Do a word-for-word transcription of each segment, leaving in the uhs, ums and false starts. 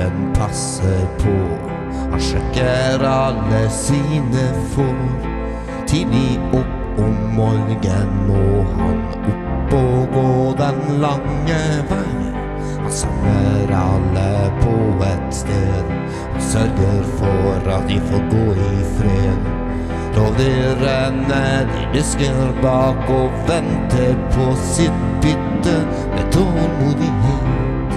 gutten passer på. Han sjekker alle sine får. Tidlig opp om morgen må han opp og gå den lange vei. Han samler alle på et sted. Han sørger for at de får gå i fred. Rovdyrene de lysker bak og venter på sitt bytte med tålmodighet.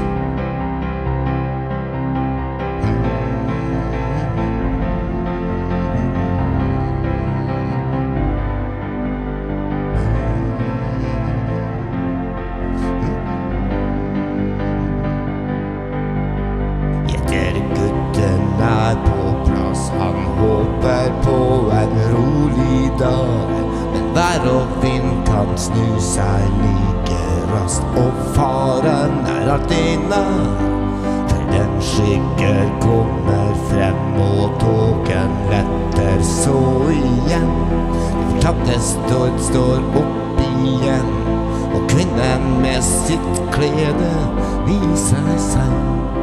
Gutten er på plass, han håper på en rolig dag. Men vær og vind kan snu seg like raskt, og faren er alltid nær. For den skygger kommer frem, og tåken letter så igjen. Det fortapte stord står opp igjen, og kvinnen med sitt klede viser seg.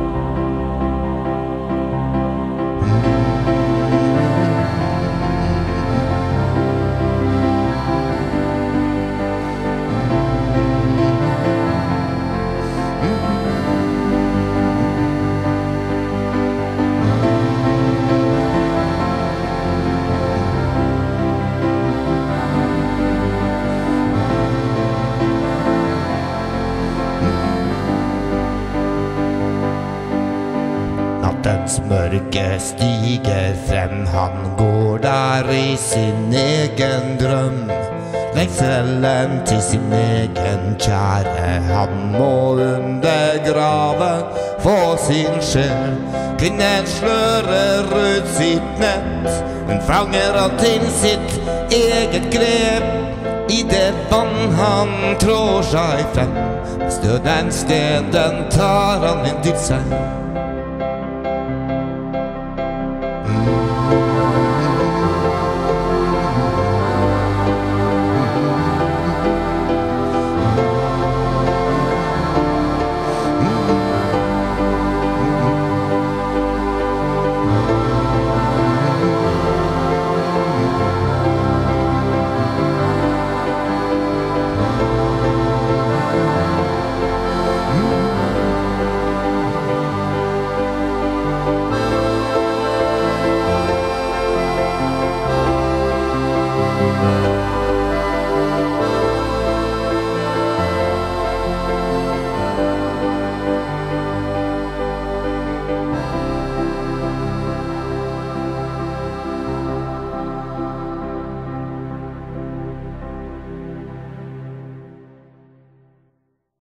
Nattens mørke stiger frem, han går der i sin egen drøm. Lengselen til sin egen kjære, han må undergrave for sin sjel. Kvinnen slører ut sitt nett, hun fanger han til sitt eget grep. I det vann han trår seg frem, med støden steden tar han inn til seg.